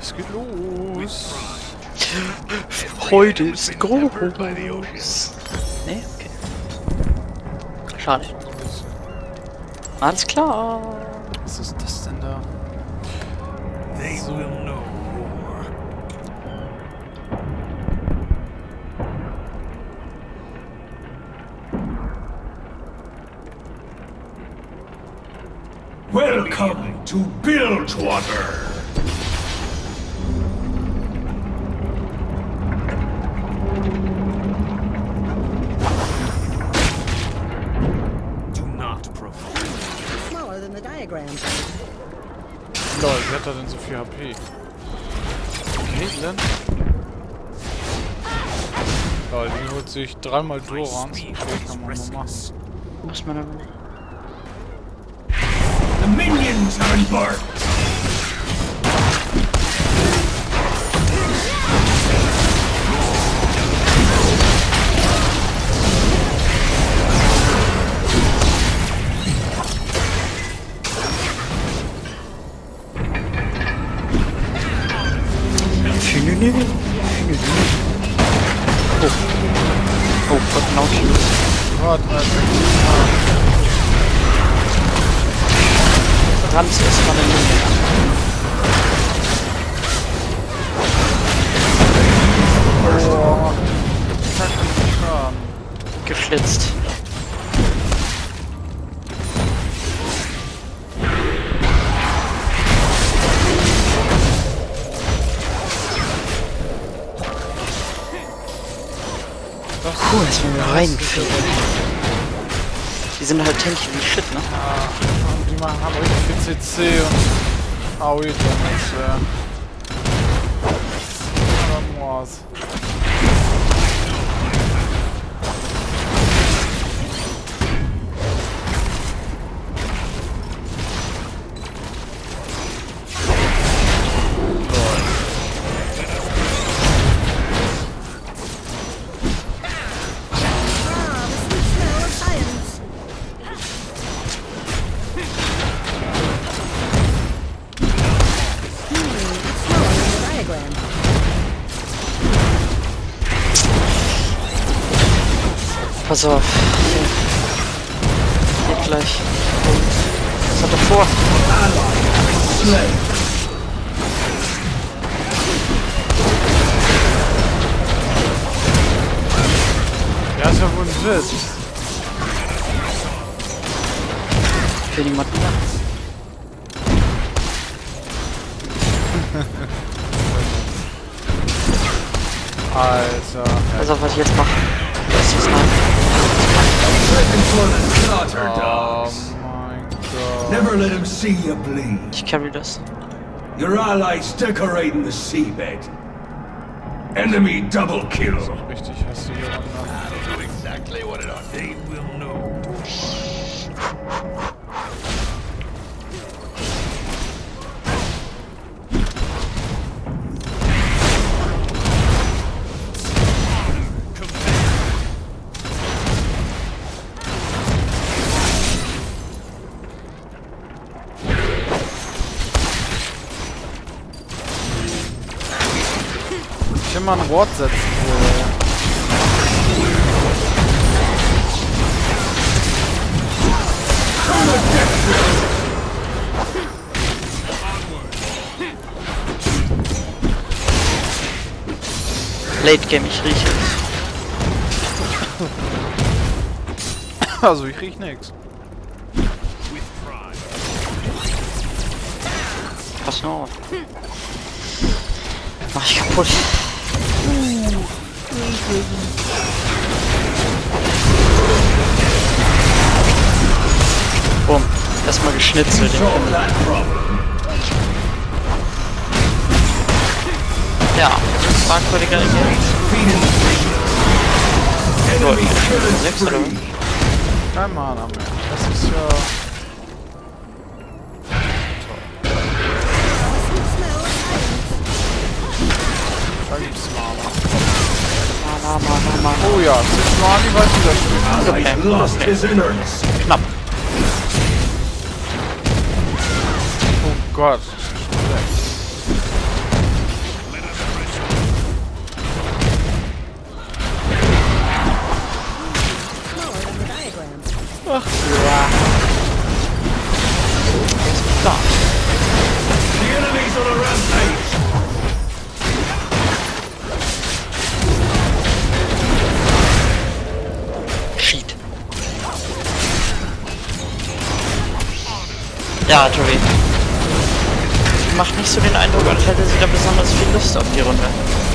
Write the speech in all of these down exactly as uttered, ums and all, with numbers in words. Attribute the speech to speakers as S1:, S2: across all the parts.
S1: Es geht los.
S2: Heute ist groß. Nee, okay. Schade. Alles klar.
S1: Was ist das denn da? So.
S3: Welcome to Bilgewater.
S4: Do not provoke.
S5: Smaller than the diagram.
S1: Lol, wie hat er denn so viel H P? Caitlyn? Lol, die holt sich dreimal Durans. Okay, kann man mal machen.
S2: Muss man aber nicht.
S3: The minions have embarked.
S2: Oh. Oh, Gott, Nautilus.
S1: Gott, Alter.
S2: Ranz ist mal eine
S1: Boah. Kacke Schaden.
S2: Geflitzt. Puh, jetzt mal reingeführt. Die sind halt tanky wie shit, ne?
S1: Ja, und die machen haben richtig viel C C und A O E damals, ja. Dann war's.
S2: Pass auf. Geht gleich. Was hat er vor?
S1: Ja, ist ja wohl ein Witz.
S2: Will niemand mehr?
S1: Alter.
S2: Pass auf, was ich jetzt mache. Das ist mein.
S1: Oh mein Gott.
S3: Never let him see you bleed.
S2: Ich carry das.
S3: Your allies decorating the seabed. Enemy double kill.
S1: Richtig hässlich hier unten.
S3: That'll do exactly what it ought. They will know.
S1: Ich will mal ein Wort setzen will.
S2: Late Game, ich rieche es.
S1: Also ich riech nix.
S2: Pass nur auf. Mach ich kaputt. Bumm. Erstmal geschnitzelt. Ja, fragwürdiger Agent. sechs oder?
S1: Kein Mana mehr. Das ist ja... Da gibt's Mana.
S2: Mana, Mana, Mana.
S1: Oh ja, Citrani weiß wieder spielen.
S2: Okay,
S3: Lost his innards.
S2: knapp.
S1: Oh Gott.
S2: Ja, Tobi. Macht nicht so den Eindruck, als hätte sie da besonders viel Lust auf die Runde.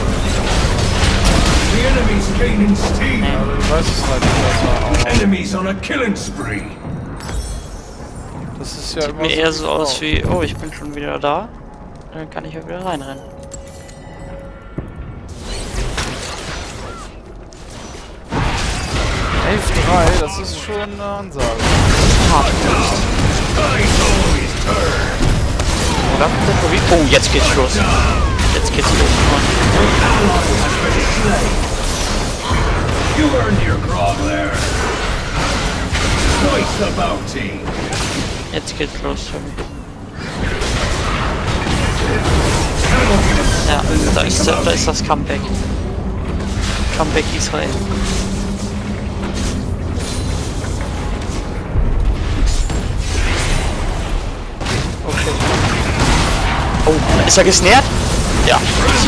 S3: The enemy's gaining steam.
S1: Ja, aber du weißt es halt nicht, was war.
S3: Enemies on a killing spree.
S1: Das ist ja
S2: Sieht
S1: immer
S2: mir eher so
S1: wie
S2: aus
S1: Frau.
S2: wie, oh, ich bin schon wieder da. Dann kann ich ja wieder reinrennen.
S1: elf drei, das ist schon eine Ansage.
S2: Oder? Oh, jetzt geht's los. Jetzt geht's los.
S3: You earned your grog there. Twice the bounty.
S2: Jetzt geht's los für mich. Ja, da ist, da ist das Comeback. Comeback Israel. Okay. Oh, ist er gesnärt? Ja.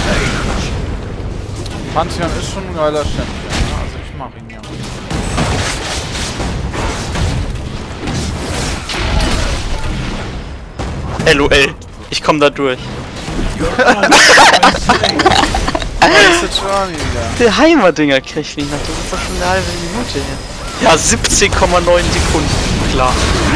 S1: Pantheon ist schon ein geiler Champion, ne? Also ich mag ihn ja.
S2: LOL. Ich komm da durch.
S1: Das ist Johnny wieder.
S2: Der Heimerdinger kriegt mich noch. Das ist doch schon eine halbe Minute her. Ja, siebzehn Komma neun Sekunden. Klar.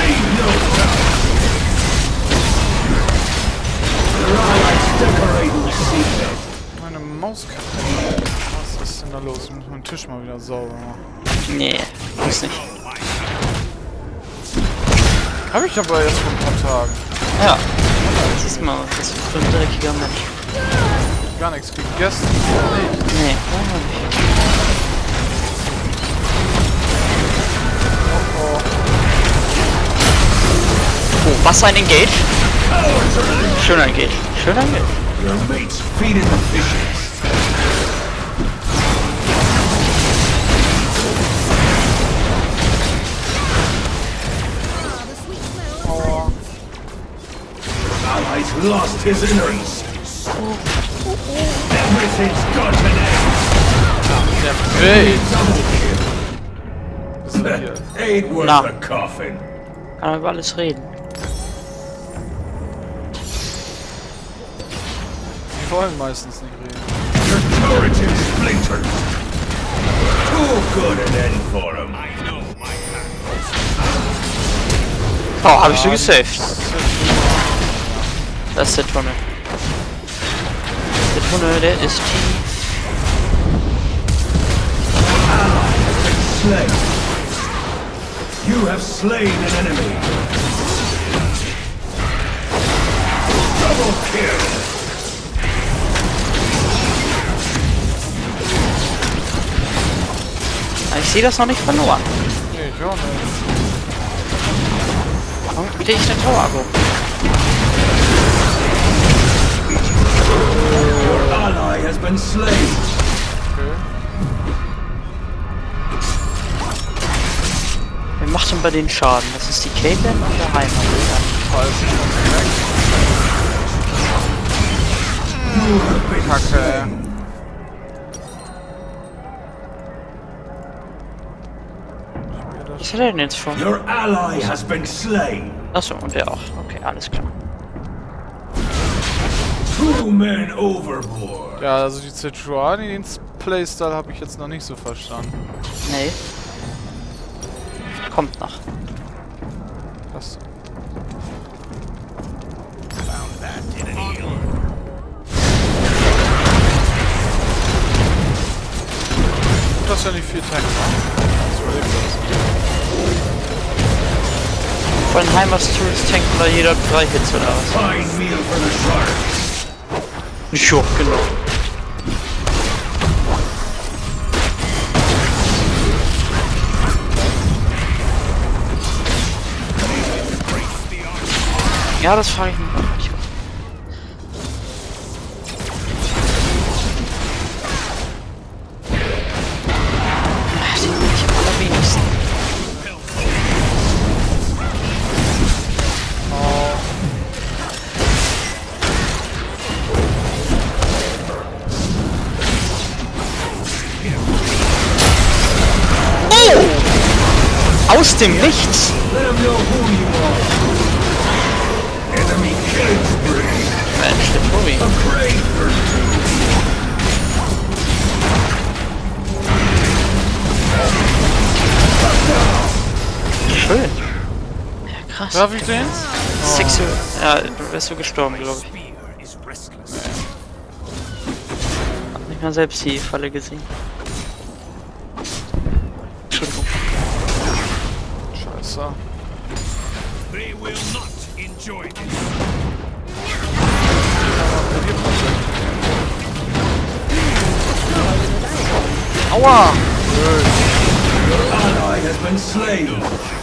S1: Meine Mauskarte. Was ist denn da los? Ich muss meinen Tisch mal wieder sauber machen.
S2: Nee, muss nicht.
S1: Hab ich aber erst vor ein paar Tagen.
S2: Ja. Siehst mal, was das für ein dreckiger Mensch.
S1: Gar nichts gegessen.
S2: Nee, oh,
S1: Oh,
S2: oh, was ein Engage? Schöner Engage. Schöner Engage.
S3: Your mates feeding the fishes.
S1: oh.
S3: Allies lost his innards. Everything's got an
S1: Der Bild.
S3: end. Ain't worth
S2: Na.
S3: a coffin.
S2: Kann man über alles reden.
S1: Die wollen meistens nicht reden.
S3: Your turret is splintered. Too good an end for him.
S2: Oh, hab ich sie gesaved. Das ist der Tunnel. Der Tunnel, der ist tief.
S3: Slain. You have slain an enemy. Double kill.
S2: Ich sehe das noch nicht verloren.
S1: Nee, ich auch nicht.
S2: Warum kriege ich den Tower-Go?
S3: Your ally has been slain.
S1: Okay.
S2: Wer macht denn bei den Schaden? Das ist die Caitlyn und der Heimer.
S1: Falls ich noch weg.
S3: You have been
S1: Kacke.
S3: slain.
S2: Was hat er denn jetzt vor?
S3: Your ally has been slain.
S2: Achso, und der auch. Okay, alles klar.
S3: Two men overboard.
S1: Ja, also die Sejuani, den Playstyle habe ich jetzt noch nicht so verstanden.
S2: Nee. Kommt noch.
S1: Was? Das ist ja nicht viel Tank, ne? Das überlebt
S2: Von den Heimers Tools tanken da jeder drei Hits oder was?
S3: Fine meal for the sharks.
S2: Jo, genau. Ja, das frage ich mich auch nicht. Ach, die bin ich am allerwenigsten. Oh! Aus dem Nichts!
S3: Let him know who you are.
S2: Der Tobi.
S3: A great pursuit.
S2: Schön. Ja, krass.
S1: Darf ich den?
S2: Sexu ja, du wärst so gestorben, glaube ich. Hab nicht mal selbst die Falle gesehen. Entschuldigung.
S1: Scheiße.
S3: They will not enjoy this.
S1: Aua!
S3: Your ally has been slain.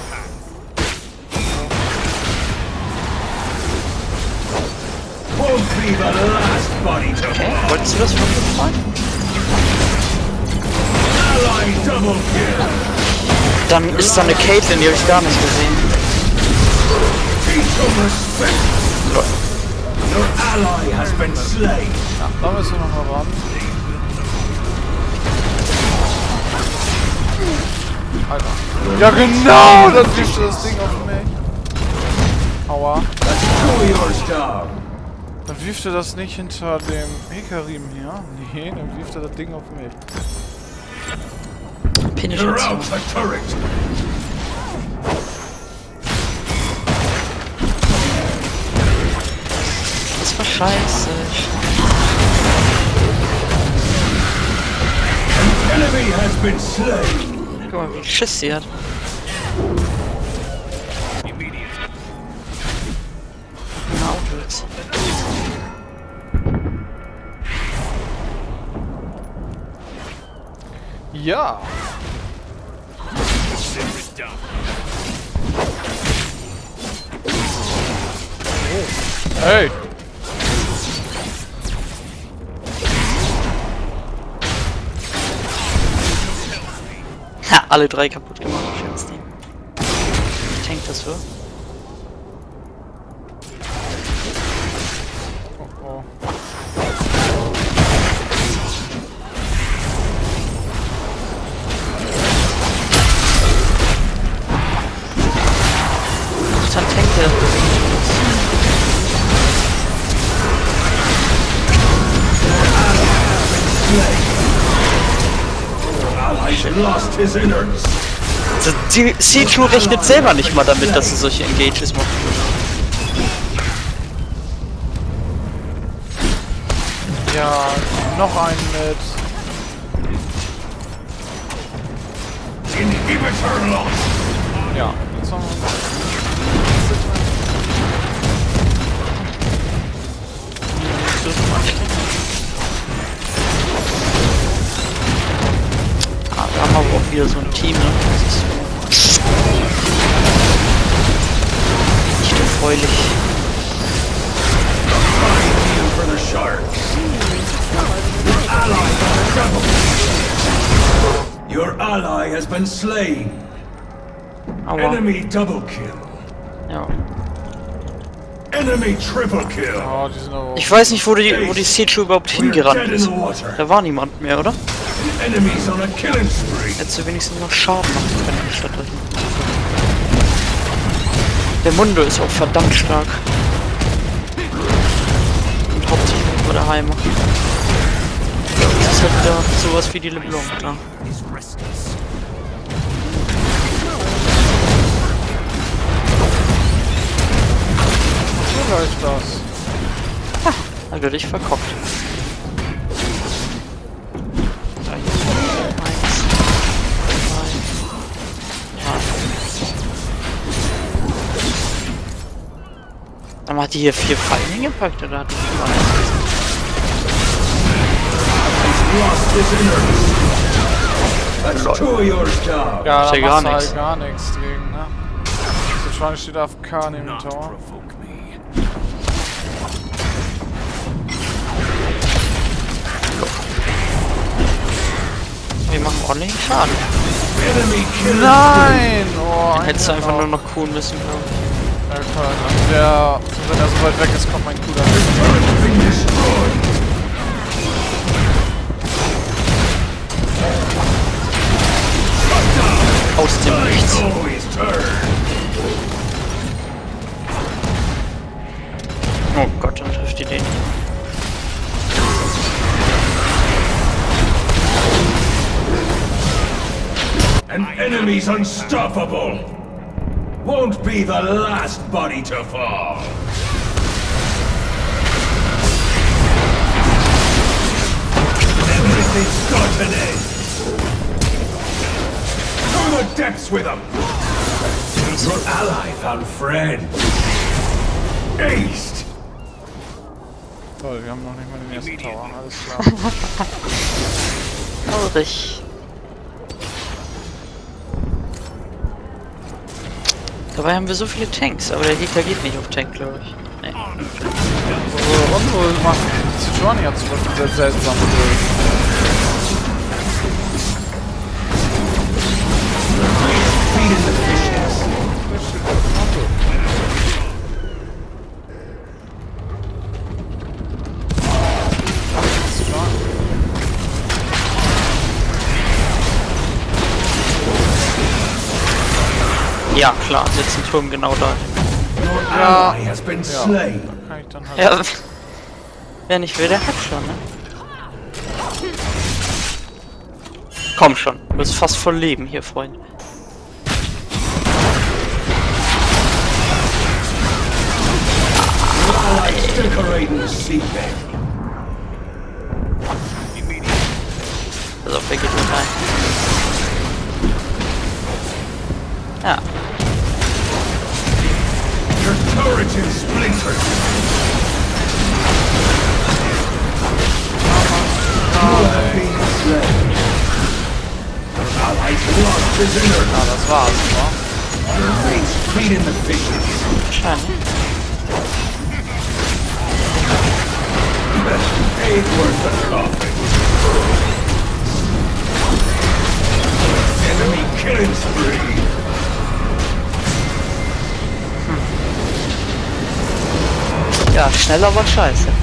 S3: Won't be the last body to
S2: Okay,
S3: fall.
S2: wolltest du das wirklich mal?
S3: Ally double kill.
S2: Dann ist da eine Caitlyn, die habe ich gar nicht gesehen.
S3: Be some respect. Your ally has been slain.
S1: Ja, da müssen wir nochmal ran. Alter. Ja genau, dann wirft du das Ding auf mich. Aua.
S3: That's two yours down.
S1: Dann wirft er das nicht hinter dem Hekarim hier. Nee, dann wirft er das Ding auf mich.
S3: You're
S2: Penetration.
S3: out a turret.
S2: Das war scheiße.
S3: Enemy has been slain.
S2: Guck mal, wie Schiss sie hat. Ein Auto jetzt.
S1: Ja. Hey.
S2: Ha, alle drei kaputt gemacht, schönes Ding. Tank das für.
S1: Oh, oh.
S2: Dann tankt er.
S3: Ally lost his innards.
S2: Also, die C-True rechnet selber nicht mal damit, dass sie solche Engages macht.
S1: Ja, noch einen mit.
S3: Inhibitor lost.
S1: Ja, jetzt haben wir.
S2: Ah, da haben wir aber auch wieder so ein Team, ne? Das ist so nicht erfreulich.
S3: For the sharks. Ally double. Your ally has been slain.
S2: Aua.
S3: Enemy double kill.
S2: Ja.
S3: Enemy triple kill.
S1: Oh, die sind aber.
S2: Ich weiß nicht, wo die, wo die C-True überhaupt
S3: We're
S2: hingerannt
S3: dead in
S2: ist.
S3: the water.
S2: Da war niemand mehr, oder?
S3: Enemies on a killing spree.
S2: Hättest du wenigstens noch Schaden machen können, anstatt das. Der Mundo ist auch verdammt stark. Und hauptsächlich nur der Heimer. Das ist halt wieder sowas wie die LeBlanc, klar.
S1: So läuft das.
S2: Also dich verkopft. Da hier. Eins. Zwei. Drei. Dann hat die hier vier Fallen hingepackt, oder hat die vier Fallen?
S3: Lost his innards. That's two of yours down.
S1: Ja,
S2: Ist
S1: da
S2: ja gar
S1: machst du
S2: nix.
S1: halt gar nichts gegen, ne? Der Schwein steht A F K neben dem Tower.
S2: Wir machen ordentlich Schaden.
S3: Enemy kill.
S1: Nein! Oh,
S2: Dann hättest du einfach nur
S1: noch.
S2: noch kuhen müssen, glaube ich.
S1: Alter, der, wenn er so weit weg ist, kommt mein Kuh da.
S3: Turret has been destroyed.
S2: Aus dem Nichts.
S3: Always turn.
S2: Oh Gott, dann trifft die den.
S3: enemy's unstoppable. Won't be the last body to fall. Everything's got an end. To the depths with them. Your ally found friend. Aced.
S1: Toll, wir haben noch nicht mal den ersten Tower. Alles klar.
S2: Traurig. Dabei haben wir so viele Tanks, aber der Gegner geht nicht auf Tank, glaube ich. Nee.
S1: So, und so macht Sichuan ja zum Beispiel sehr seltsam.
S2: Ja, klar, sitzt ein Turm genau da.
S1: Ja,
S3: Ally has been
S1: ja.
S3: slain.
S1: Kann ich dann halt.
S2: Ja, wer nicht will, der hat schon, ne? Komm schon, du bist fast voll Leben hier, Freund.
S3: Allies decorating the seabed.
S2: Pass auf, wer geht mit rein? Ja.
S3: Your turret is splintered. You have been slain. Your allies lost prisoner.
S1: Ah, das war's, wa?
S3: Your mates feed in the fishes.
S2: Wahrscheinlich.
S3: Ain't worth the coffin. Enemy killing spree.
S2: Ja, schneller war scheiße.